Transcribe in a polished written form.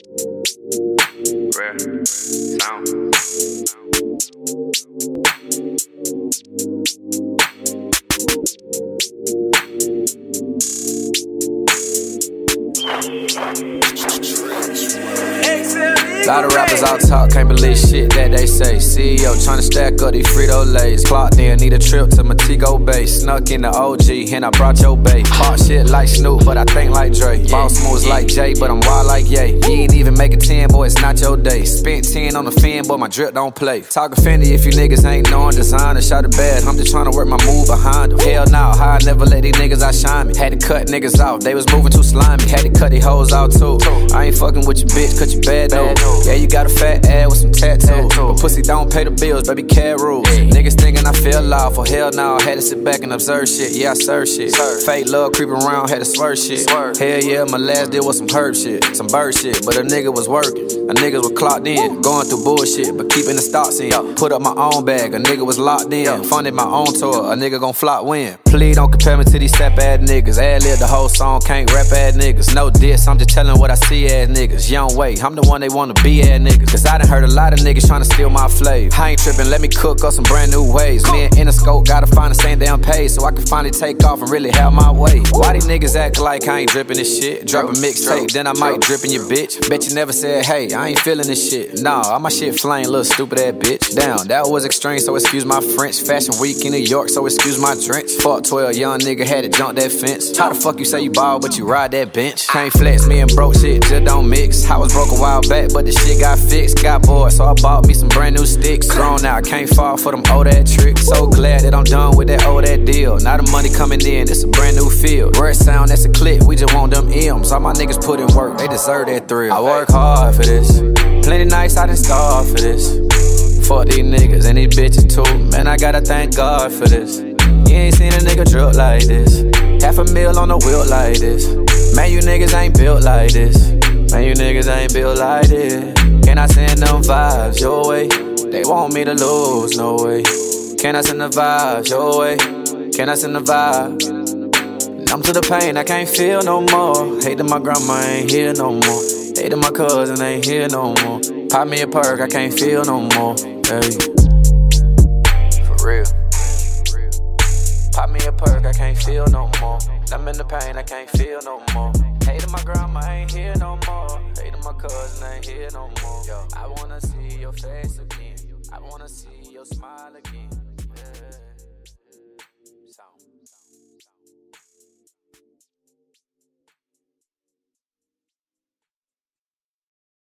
Rare sound. Lot of rappers out talk, can't believe shit that they say. CEO tryna stack up these Frito-Lays. Clocked in, need a trip to Mi.Gvo base. Snuck in the OG, and I brought your base. Talk shit like Snoop, but I think like Dre. Boss moves like Jay, but I'm wild like Ye. You ain't even make a 10, boy, it's not your day. Spent 10 on the fin, boy, my drip don't play. Talkin' Fendi if you niggas ain't knowing designer. Shot it bad, I'm just tryna work my move behind them. Hell nah, how I never let these niggas outshine me. Had to cut niggas off, they was moving too slimy. Had to cut these hoes out too. I ain't fucking with your bitch, cut you bad though. Yeah, you got a fat ass with some tattoos, but pussy don't pay the bills, baby, cat rules. Niggas thinking I feel loud, for hell no, had to sit back and observe shit. Yeah, I serve shit. Fake love creeping around, had to swerve shit. Hell yeah, my last deal was some herb shit, some bird shit, but a nigga was working. A nigga was clocked in, going through bullshit, but keeping the stocks in. Put up my own bag, a nigga was locked in. Funded my own tour, a nigga gon' flop win. Please don't compare me to these sap ass niggas. Ad-lib the whole song, can't rap ass niggas. No diss, I'm just telling what I see ass niggas. Young way, I'm the one they wanna be ass niggas. Cause I done heard a lot of niggas tryna steal my flavor. I ain't trippin', let me cook up some brand new ways. Me and Interscope gotta find the same damn page so I can finally take off and really have my way. Why these niggas act like I ain't drippin' this shit? Drop a mixtape, then I might drip in your bitch. Bet you never said, hey, I ain't feeling this shit. Nah, all my shit flame, little stupid ass bitch. Damn, that was extreme, so excuse my French. Fashion week in New York, so excuse my drench. Fuck 12, young nigga had to jump that fence. How the fuck you say you ball, but you ride that bench? Can't flex, me and broke shit just don't mix. I was broke a while back, but the shit got fixed. Got bored, so I bought me some brand new sticks. Thrown out, can't fall for them old ass tricks. So glad that I'm done with that old ass deal. Now the money coming in, it's a brand new field. Word sound, that's a click, we just want them M's. All my niggas put in work, they deserve that thrill. I work hard for this, plenty nights I done starved for this. Fuck these niggas and these bitches too. Man, I gotta thank God for this. You ain't seen a nigga drip like this. $500,000 on a wheel like this. Man, you niggas ain't built like this. Man, you niggas ain't built like this. Can I send them vibes your way? They want me to lose, no way. Can I send the vibes your way? Can I send the vibes? I'm to the pain, I can't feel no more. Hate that my grandma ain't here no more. Hate that my cousin ain't here no more. Pop me a perk, I can't feel no more. Hey. For real. Pop me a perk, I can't feel no more. I'm in the pain, I can't feel no more. Hate that my grandma ain't here no more. Hate that my cousin ain't here no more. I wanna see your face again. I wanna see your smile again. Yeah.